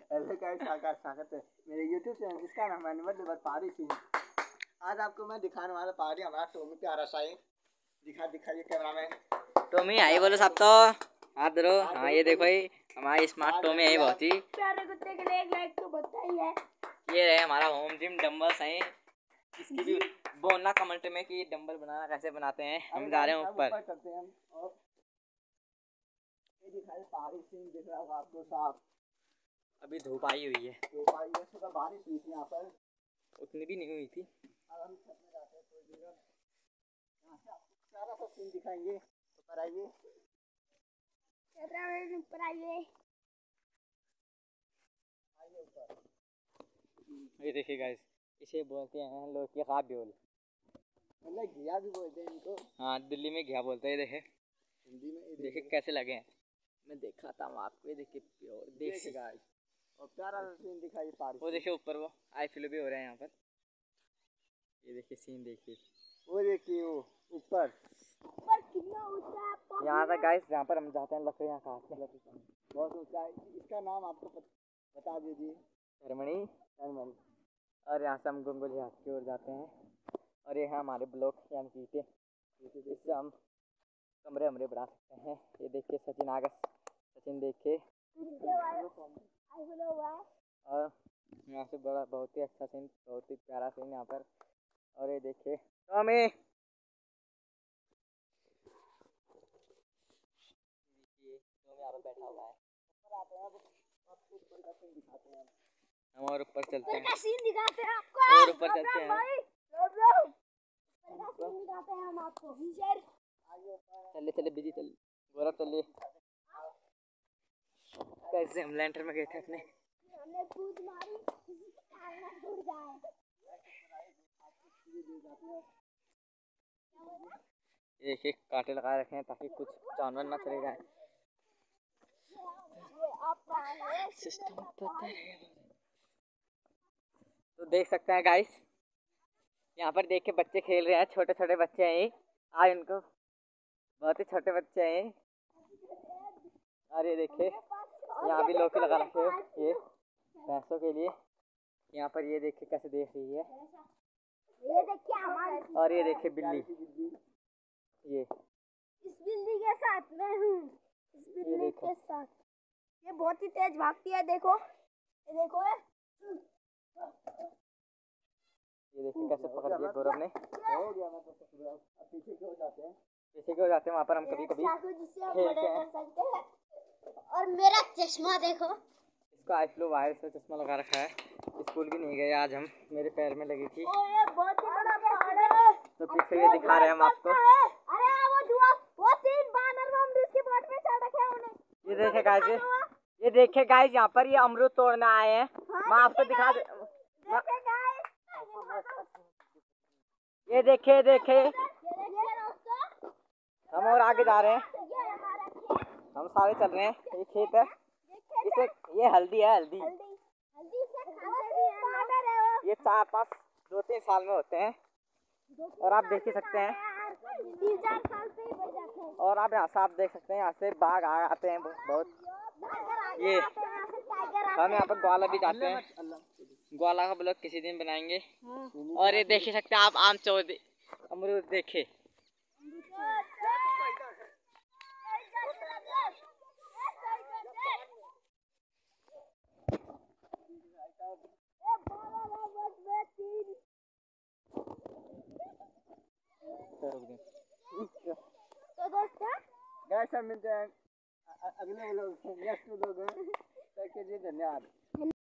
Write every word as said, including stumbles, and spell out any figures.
Hello guys, स्वागत है मेरे यूट्यूब चैनल जिसका नाम है अनिमल पहाड़ी सीन। आज आपको मैं दिखाने वाला पहाड़ी हमारा टोमी प्यारा सा है। दिखा दिखाइए कैमरा में। टोमी आई बोलो सब तो हाथ धरो। हाँ ये देखो ही हमारी स्मार्ट टोमी है बहुत ही प्यारे कुत्ते के लिए एक लाइक तो बनता ही है। ये है हमारा होम जिम डंबल्स हैं। इसकी भी बोलना कमेंट में कि डंबल बनाना कैसे बनाते हैं। हम जा रहे हैं ऊपर करते हैं और ये दिखाइए पहाड़ी सीन दिख रहा होगा आपको साफ। अभी धूप आई हुई है, धूप आई है, सुबह बारिश हुई थी यहाँ पर, उतनी भी नहीं हुई थी। अब हम छत में जाते हैं थोड़ी देर। यहाँ से आपको सारा सा सीन दिखाएंगे। ऊपर आइए, ऊपर आइए, आइए ऊपर। ये देखिए गाइस, इसे बोलते हैं लोग के खाब ब्योल, मतलब घिया भी बोलते हैं इनको। हाँ दिल्ली में घिया बोलते हैं। देखे हिंदी में देखिए कैसे लगे हैं, मैं दिखाता हूँ आपको। ये देखिए प्योर देसी गाइस, और प्यारा सीन दिखाइए पहाड़ी। वो देखिए ऊपर वो आई फ्लो भी हो रहे हैं यहाँ पर। ये देखिए सीन देखिए, वो देखिए वो ऊपर ऊपर कितना ऊंचा है। यहाँ तक गाइस जहाँ पर हम जाते हैं लकड़ियाँ काटने, बहुत ऊंचा है। इसका नाम आपको बता दीजिए। Germany Germany. और यहाँ से हम गुंगुली हाथ की ओर जाते हैं। और ये है हमारे ब्लॉक यानी कि ईंटें, इससे हम कमरे हमरे बना सकते हैं। ये देखिए सचिन आगस, सचिन देखिए। और यहाँ से बड़ा बहुत ही अच्छा सीन, बहुत ही प्यारा सीन यहाँ पर। और ये देखिए टॉमी, यहाँ पर बैठा हुआ है। हम और ऊपर चलते हैं, सीन दिखाते हैं आपको। और ऊपर चलते हैं, सीन दिखाते हैं हम आपको। चलिए चलिए बिजी चलिए गौरव चलिए। कैसे हम लैंटर में गए थे अपने, हमने कूद मारी, टूट जाए। एक एक कांटे लगा रखे हैं ताकि कुछ जानवर ना चले जाए। सिस्टम पता है। तो देख सकते हैं गाइस, यहाँ पर देख के बच्चे खेल रहे हैं। छोटे छोटे बच्चे हैं, आज इनको बहुत ही छोटे बच्चे हैं। और ये देखिए यहाँ भी लोग लगा रखे हैं ये भैंसों के लिए। यहाँ पर ये देखिए कैसे देख रही है। ये देखिए हमारी, और ये देखिए बिल्ली, ये इस बिल्ली के साथ मैं हूँ। इस बिल्ली के साथ ये बहुत ही तेज भागती है। देखो ये देखो ये ये देखिए कैसे पकड़ लिया गौरव ने। हो गया मैं तो पीछे क्यों जाते हैं, पीछे क्यों जाते हैं, वहाँ पर हम कभी कभी खेलते हैं। और मेरा चश्मा देखो, इसको आई फ्लो वायर से चश्मा लगा रखा है। स्कूल भी नहीं गए आज हम, मेरे पैर में लगी थी। ओ ये बहुत ही बड़ा पहाड़ है। तो पीछे ये दिखा रहे हैं हम आपको। अरे वो जुआ, वो तीन बानर हम इसके बोट में चढ़ रखे हैं उन्हें। ये देखे गाइस, ये देखे गाइस, यहाँ पर ये अमरूद तोड़ने आए हैं। मैं आपको दिखा दे, ये देखे देखे हम और आगे जा रहे हैं। हम सारे चल रहे हैं। ये खेत है, इसे ये हल्दी है, हल्दी ये चार पाँच दो तीन साल में होते हैं। और आप देख ही सकते हैं। और आप यहाँ से आप देख सकते हैं, यहाँ से बाघ आ आते हैं बहुत। ये हम यहाँ पर ग्वाला भी जाते हैं, ग्वाला का ब्लॉग किसी दिन बनाएंगे। और ये देख ही सकते हैं आप आम चौधरी अमरूद देखे। तो दोस्तों गैस हम मिलते हैं अगले व्लॉग में। नेक्स्ट व्लॉग में, तब के लिए धन्यवाद।